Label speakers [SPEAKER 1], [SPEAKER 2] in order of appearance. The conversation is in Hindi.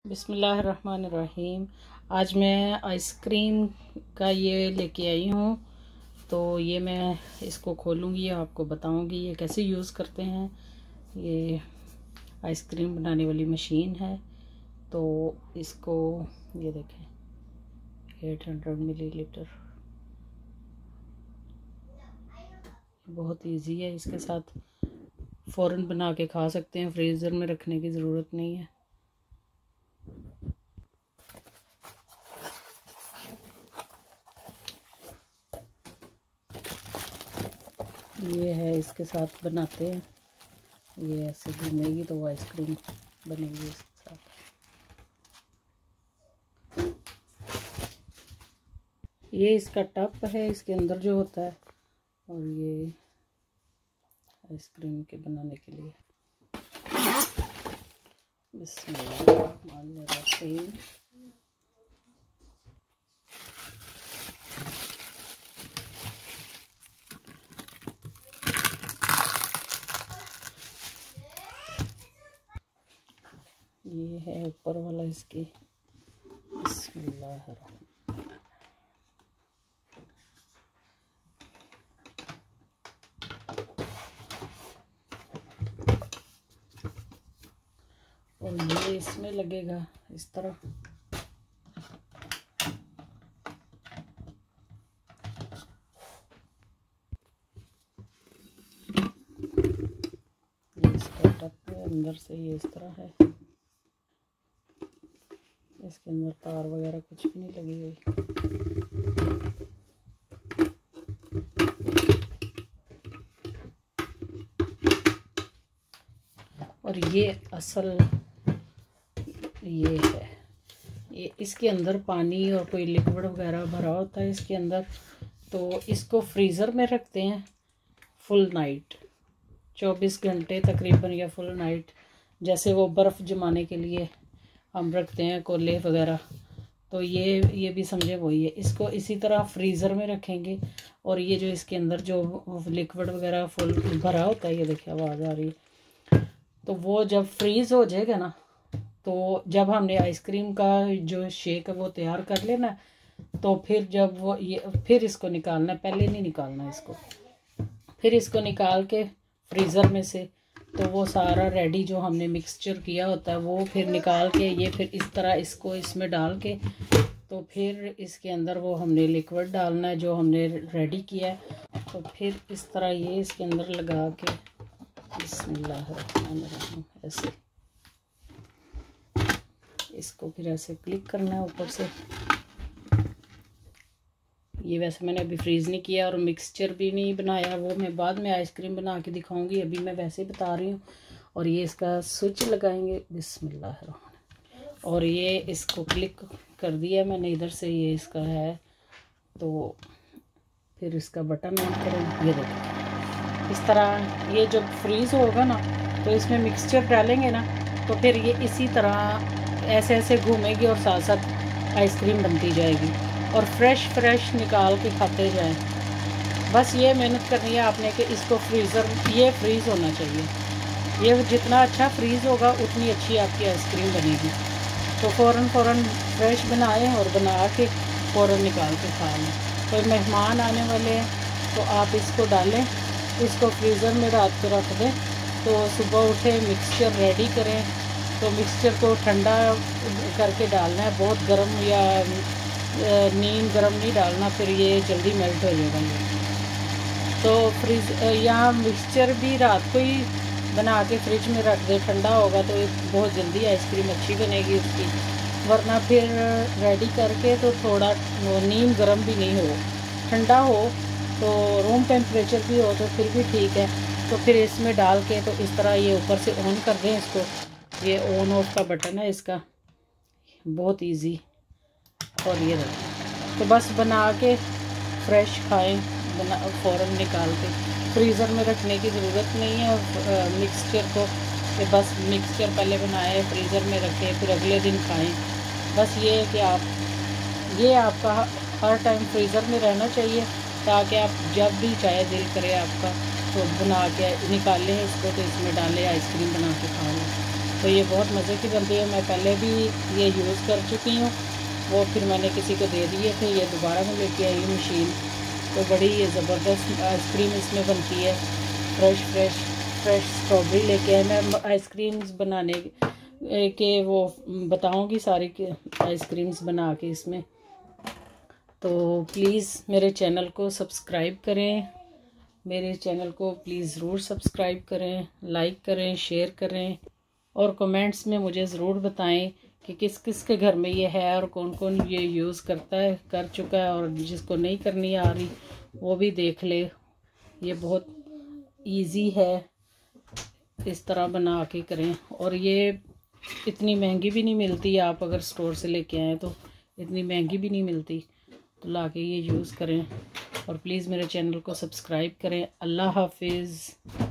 [SPEAKER 1] बिस्मिल्लाहिर्रहमानिर्रहीम। आज मैं आइसक्रीम का ये लेके आई हूँ। तो ये मैं इसको खोलूँगी, आपको बताऊँगी ये कैसे यूज़ करते हैं। ये आइसक्रीम बनाने वाली मशीन है। तो इसको ये देखें 800 मिलीलीटर, बहुत इजी है। इसके साथ फ़ौरन बना के खा सकते हैं, फ्रीज़र में रखने की ज़रूरत नहीं है। ये है, इसके साथ बनाते हैं। ये ऐसे घूमेगी तो वो आइसक्रीम बनेगी इसके साथ। ये इसका टप है, इसके अंदर जो होता है, और ये आइसक्रीम के बनाने के लिए। बिस्मिल्लाहिर्रहमानिर्रहीम। ये है ऊपर वाला इसकी। बिस्मिल्लाहिर्रहमानिर्रहीम। और ये इसमें लगेगा इस तरह। ये इसका टप है, अंदर से ये इस तरह है। इसके अंदर तार वगैरह कुछ भी नहीं लगी हुई। और ये असल ये है, ये इसके अंदर पानी और कोई लिक्विड वगैरह भरा होता है इसके अंदर। तो इसको फ्रीज़र में रखते हैं फुल नाइट, 24 घंटे तकरीबन, या फुल नाइट। जैसे वो बर्फ़ जमाने के लिए हम रखते हैं कोले वगैरह, तो ये भी समझे वही है। इसको इसी तरह फ्रीज़र में रखेंगे। और ये जो इसके अंदर जो लिक्विड वगैरह फुल भरा होता है, ये देखिए आवाज़ आ रही है, तो वो जब फ्रीज़ हो जाएगा ना, तो जब हमने आइसक्रीम का जो शेक है वो तैयार कर लेना, तो फिर जब वो फिर इसको निकालना है, पहले नहीं निकालना इसको। फिर इसको निकाल के फ्रीज़र में से, तो वो सारा रेडी जो हमने मिक्सचर किया होता है वो फिर निकाल के, ये फिर इस तरह इसको इसमें डाल के, तो फिर इसके अंदर वो हमने लिक्विड डालना है जो हमने रेडी किया है। तो फिर इस तरह ये इसके अंदर लगा के, बिस्मिल्लाहिर्रहमानिर्रहीम, ऐसे इसको फिर ऐसे क्लिक करना है ऊपर से। ये वैसे मैंने अभी फ्रीज़ नहीं किया और मिक्सचर भी नहीं बनाया, वो मैं बाद में आइसक्रीम बना के दिखाऊंगी, अभी मैं वैसे बता रही हूँ। और ये इसका स्विच लगाएंगे, बिस्मिल्लाहिर्रहमानिर्रहीम। और ये इसको क्लिक कर दिया मैंने इधर से, ये इसका है। तो फिर इसका बटन ऑन करें, ये देखिए इस तरह। ये जब फ्रीज़ होगा ना, तो इसमें मिक्सचर डालेंगे ना, तो फिर ये इसी तरह ऐसे ऐसे घूमेगी और साथ साथ आइसक्रीम बनती जाएगी। और फ्रेश निकाल के खाते जाएं। बस ये मेहनत करनी है आपने कि इसको फ्रीज़र, ये फ्रीज़ होना चाहिए। ये जितना अच्छा फ्रीज़ होगा उतनी अच्छी आपकी आइसक्रीम बनेगी। तो फ़ौरन फ्रेश बनाएं और बना के फ़ौरन निकाल के खा लें। कोई मेहमान आने वाले हैं तो आप इसको डालें, इसको फ्रीज़र में रात को रख दें, तो सुबह उठे मिक्सचर रेडी करें। तो मिक्सचर को ठंडा करके डालना है, बहुत गर्म या नीम गर्म नहीं डालना, फिर ये जल्दी मेल्ट हो जाएगा ये। तो यहाँ मिक्सचर भी रात को ही बना के फ्रिज में रख दे, ठंडा होगा तो बहुत जल्दी आइसक्रीम अच्छी बनेगी उसकी। वरना फिर रेडी करके तो थोड़ा नीम गर्म भी नहीं हो, ठंडा हो, तो रूम टेम्परेचर भी हो तो फिर भी ठीक है। तो फिर इसमें डाल के तो इस तरह ये ऊपर से ऑन कर दें इसको। ये ऑन ऑफ का बटन है इसका, बहुत इजी। और ये देखिए, तो बस बना के फ्रेश खाएं, फ़ौरन निकाल के। फ्रीज़र में रखने की ज़रूरत नहीं है मिक्सचर को, कि बस मिक्सचर पहले बनाए फ्रीज़र में रखें फिर अगले दिन खाएं। बस ये है कि ये आपका हर टाइम फ्रीज़र में रहना चाहिए, ताकि आप जब भी चाहे दिल करे आपका तो बना के निकालें इसको, तो इसमें डालें, आइसक्रीम बना के खा लें। तो ये बहुत मज़े की बनती है। मैं पहले भी ये यूज़ कर चुकी हूँ, वो फिर मैंने किसी को दे दिए थे, ये दोबारा मैं लेके आई मशीन। तो बड़ी ये ज़बरदस्त आइसक्रीम इसमें बनती है। फ्रेश स्ट्रॉबेरी लेके आए। मैं आइसक्रीम्स बनाने के वो बताऊंगी सारी आइसक्रीम्स बना के इसमें। तो प्लीज़ मेरे चैनल को सब्सक्राइब करें, मेरे चैनल को प्लीज़ ज़रूर सब्सक्राइब करें, लाइक करें, शेयर करें और कमेंट्स में मुझे ज़रूर बताएं कि किस किस के घर में ये है और कौन कौन ये यूज़ करता है, कर चुका है, और जिसको नहीं करनी आ रही वो भी देख ले। ये बहुत इजी है, इस तरह बना के करें। और ये इतनी महंगी भी नहीं मिलती, आप अगर स्टोर से लेके आएँ तो इतनी महंगी भी नहीं मिलती। तो ला के ये यूज़ करें और प्लीज़ मेरे चैनल को सब्सक्राइब करें। अल्लाह हाफिज़।